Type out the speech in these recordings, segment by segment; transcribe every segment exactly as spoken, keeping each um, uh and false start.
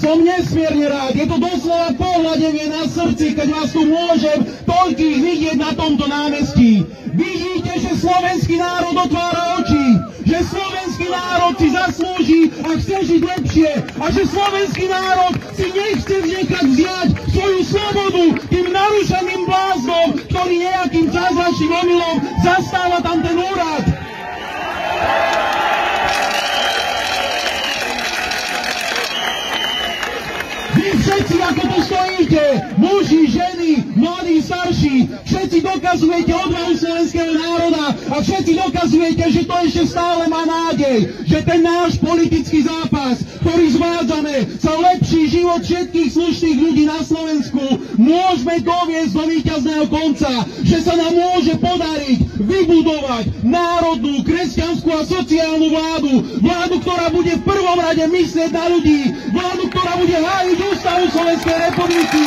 som nesmierne rád. Je to doslova pohľadenie na srdci, keď vás tu môžem toľkých vidieť na tomto námestí. Vidíte, že slovenský národ otvára oči, že slovenský národ si zaslúži a chce žiť lepšie a že slovenský národ si nechce vnechať vziať svoju slobodu tým narušeným bláznom, ktorý nejakým zázračným omylom zastáva tam ten úrad. Vy všetci, ako tu stojíte, muži, ženy, mladí, starší, všetci dokazujete odvahu slovenského národa a všetci dokazujete, že to ešte stále má nádej, že ten náš politický zápas, ktorý zvádzame za lepší život všetkých slušných ľudí na Slovensku, môžeme doviesť do víťazného konca, že sa nám môže podariť vybudovať národnú, kresťanskú a sociálnu vládu, vládu, ktorá bude v prvom rade myslieť na ľudí, vládu, ktorá bude hájiť ústavu Slovenskej republiky.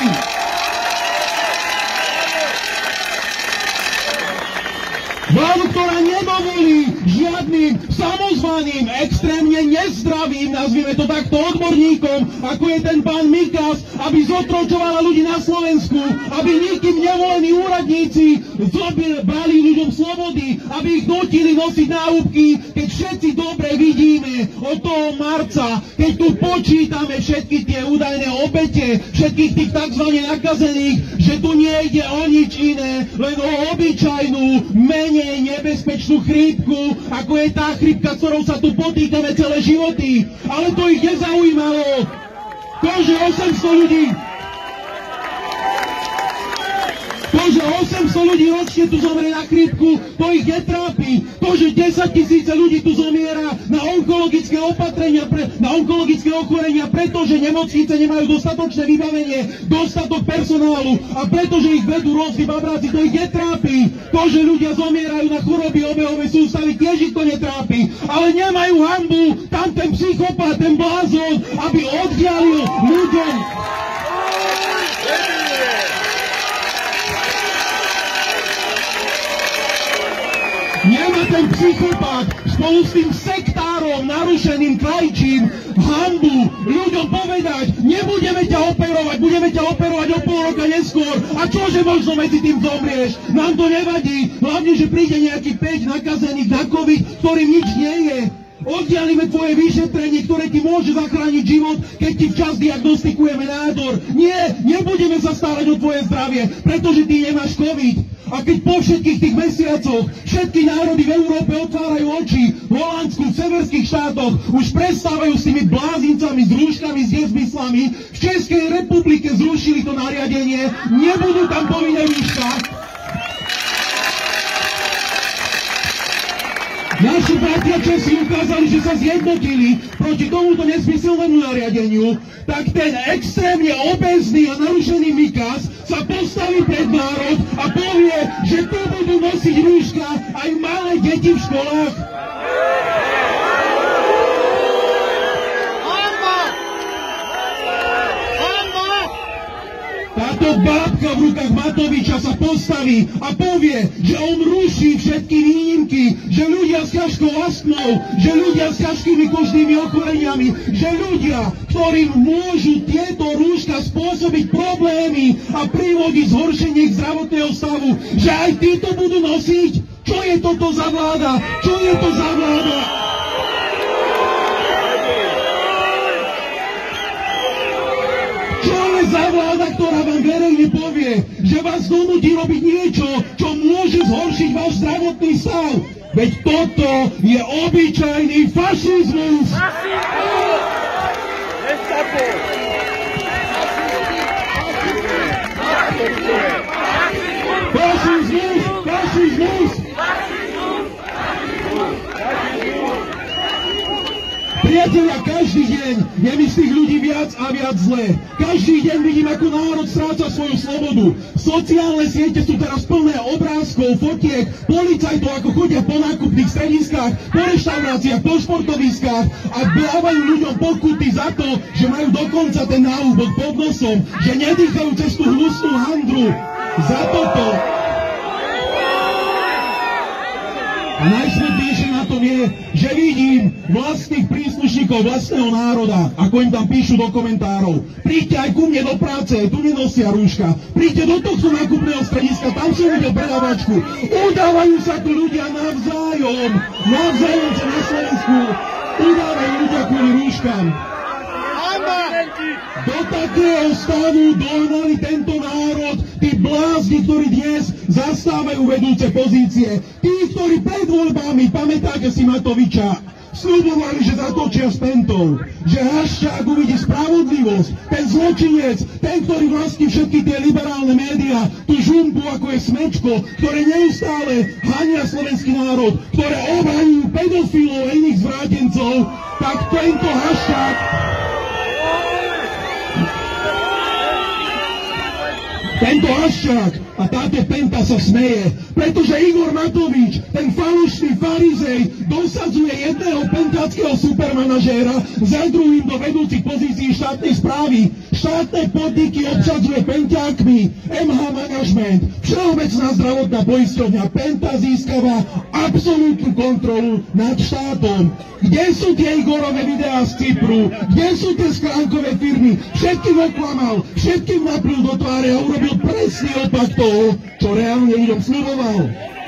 Vládu, ktorá nedovolí žiadnym samozvaným, extrémne nezdravým, nazvime to takto, odborníkom, ako je ten pán Mikas, aby zotročovala ľudí na Slovensku, aby nikým nevolení úradníci brali ľuďom slobody, aby ich nutili nosiť náhubky, keď všetci dobre vidíme od toho marca, keď tu počítame všetky tie údajné obete, všetkých tých tzv. Nakazených, že tu nejde o nič iné, len o obyčajnú, menej nebezpečnú chrípku, ako je tá chrípka, ktorou sa tu potýkame celé životy. Ale to ich nezaujímalo. To, že osemsto ľudí To, že osemsto ľudí ročne tu zomrie na chrípku, to ich netrápi. To, že desaťtisíce ľudí tu zomiera na onkologické opatrenia, pre, na onkologické ochorenia, pretože nemocnice nemajú dostatočné vybavenie, dostatok personálu a pretože ich vedú rôzni babráci, to ich netrápi. To, že ľudia zomierajú na choroby obehovej sústavy, tiež ich to netrápi. Ale nemajú hanbu tam ten psychopat, ten blázon, aby oddialil ľuďom. Nemá ten psychopat spolu s tým sektárom, narušeným krajčím, hanbu ľuďom povedať, nebudeme ťa operovať, budeme ťa operovať o pol roka neskôr. A čože možno medzi tým zomrieš? Nám to nevadí, hlavne, že príde nejaký päť nakazených na COVID, ktorým nič nie je. Oddialíme tvoje vyšetrenie, ktoré ti môže zachrániť život, keď ti včas diagnostikujeme nádor. Nie, nebudeme sa starať o tvoje zdravie, pretože ty nemáš COVID. A keď po všetkých tých mesiacoch všetky národy v Európe otvárajú oči, v Holandsku, v severských štátoch už prestávajú s tými blázincami, s rúškami, s nezmyslami, v Českej republike zrušili to nariadenie, nebudú tam povinné rúška. Naši bratia Česi ukázali, že sa zjednotili proti tomuto nesmyselnému nariadeniu, tak ten extrémne obézny a narušený Mikas sa postaví pred národ a povie, že tu budú nosiť rúška aj malé deti v školách. Táto bábka v rukách Matoviča sa postaví a povie, že on ruší všetky výnimky, že ľudia s ťažkou astmou, že ľudia s ťažkými kožnými ochoreniami, že ľudia, ktorým môžu tieto rúška spôsobiť problémy a privodiť zhoršenie ich zdravotného stavu, že aj títo budú nosiť? Čo je toto za vláda? Čo je to za vláda? Za vláda, ktorá vám verejne povie, že vás donúti robiť niečo, čo môže zhoršiť váš zdravotný stav. Veď toto je obyčajný fašizmus. Fašizmus! Fašizmus! Priatelia, každý deň je mi z tých ľudí viac a viac zlé. Každý deň vidím, ako národ stráca svoju slobodu. Sociálne siete sú teraz plné obrázkov, fotiek, policajtov, ako chodia po nákupných strediskách, po reštauráciách, po športoviskách a dávajú ľuďom pokuty za to, že majú dokonca ten náhubok pod nosom, že nedýchajú cez tú hnusnú handru. Za toto A najsmutnejšie na tom je, že vidím vlastných príslušníkov vlastného národa, ako im tam píšu do komentárov. Príďte aj ku mne do práce, tu nenosia rúška. Príďte do tohto nákupného strediska, tam som videl predávačku. Udávajú sa tu ľudia navzájom. Navzájom sa na Slovensku udávajú ľudia kvôli rúškam. Do takého stavu dohnali tento národ tí blázni, ktorí dnes zastávajú vedúce pozície. Tí, ktorí pred voľbami, pamätáte si Matoviča, sľubovali, že zatočia s pentou, že Haščák uvidí spravodlivosť, ten zločinec, ten, ktorý vlastní všetky tie liberálne médiá, tú žumpu, ako je Smečko, ktoré neustále hania slovenský národ, ktoré obhajujú pedofilov a iných zvrátencov, tak tento Haščák Tento Haščák a táto penta sa smeje, pretože Igor Matovič, ten falošný farizej, dosadzuje jedného pentáckého supermanažéra za druhým do vedúcich pozícií štátnej správy. Štátne podniky obsadzuje penťákmi, em há Management, Všeobecná zdravotná poisťovňa, Penta získava absolútnu kontrolu nad štátom. Kde sú tie Igorové videá z Cypru? Kde sú tie skránkové firmy? Všetkým oklamal, všetkým naplil do tváre a urobil presný opak toho, čo reálne ľuďom sľuboval.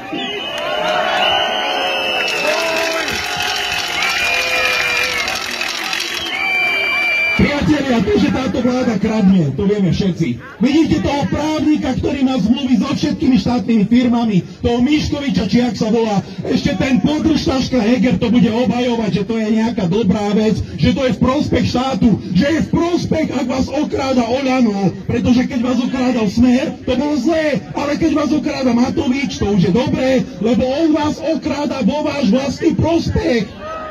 Priatelia, to, že táto vláda kradne, to vieme všetci. Vidíte toho právnika, ktorý má zmluvy so všetkými štátnymi firmami, toho Miškoviča, či jak sa volá, ešte ten podržtaška Heger to bude obhajovať, že to je nejaká dobrá vec, že to je v prospech štátu, že je v prospech, ak vás okráda Oľano, pretože keď vás okrádal Smer, to bolo zlé, ale keď vás okráda Matovič, to už je dobré, lebo on vás okráda vo váš vlastný prospech.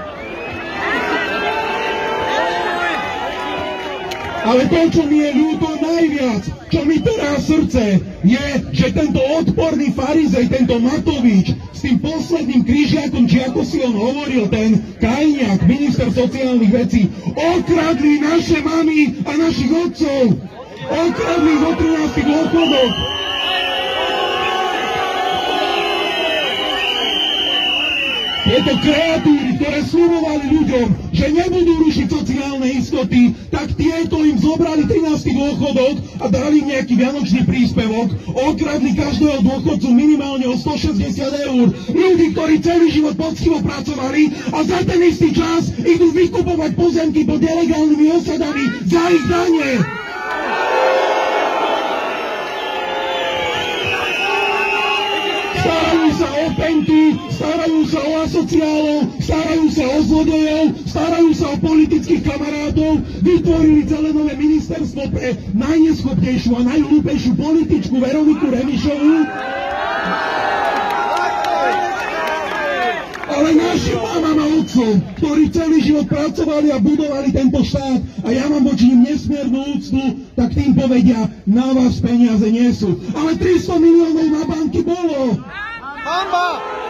Ale to, čo mi je ľúto najviac, čo mi trhá srdce, je, že tento odporný farizej, tento Matovič, s tým posledným križiakom, či ako si on hovoril, ten Kajniak, minister sociálnych vecí, okradli naše mamy a našich otcov. Okradli ich o trinástich dôchodoch. Tieto kreatúry, ktoré sľubovali ľuďom, že nebudú rušiť sociálne istoty, tak tieto im zobrali trinásty dôchodok a dali im nejaký vianočný príspevok, okradli každého dôchodcu minimálne o stošesťdesiat eur. Ľudí, ktorí celý život poctivo pracovali a za ten istý čas idú vykupovať pozemky pod nelegálnymi osadami za ich dane. Starajú sa o penty, starajú sa o asociálov, starajú sa o zlodejov, starajú sa o politických kamarátov, vytvorili celé nové ministerstvo pre najneschopnejšiu a najhlúpejšiu političku Veroniku Remišovú. Ale našim mamám a otcom, ktorí celý život pracovali a budovali tento štát, a ja mám voči nim nesmiernu úctu, tak tým povedia, na vás peniaze nie sú. Ale tristo miliónov na banky bolo. Hanba!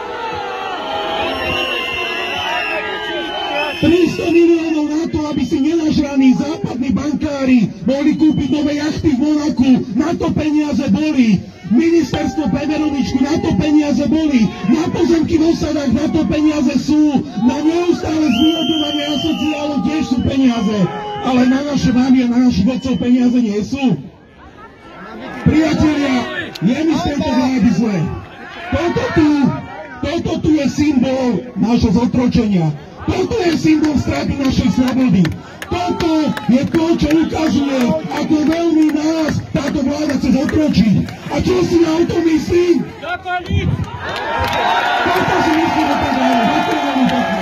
tristo miliónov na to, aby si nenažraní západní bankári mohli kúpiť nové jachty v Monaku. Na to peniaze boli. Ministerstvo pre Veroničku, na to peniaze boli. Na pozemky v osadách, na to peniaze sú. Na neustále zvýhodňovanie asociálov tiež sú peniaze. Ale na naše mamy a na našich otcov peniaze nie sú. Priatelia, je mi z tejto vlády zle. Toto tu, toto tu je symbol nášho zotročenia. Toto je symbol straty našej slobody. Toto je to, čo ukazuje, ako veľmi nás táto vláda chce zotročiť. A čo si ja o tom myslím? Toto si myslím o tom vláde. Ďakujem veľmi pekne.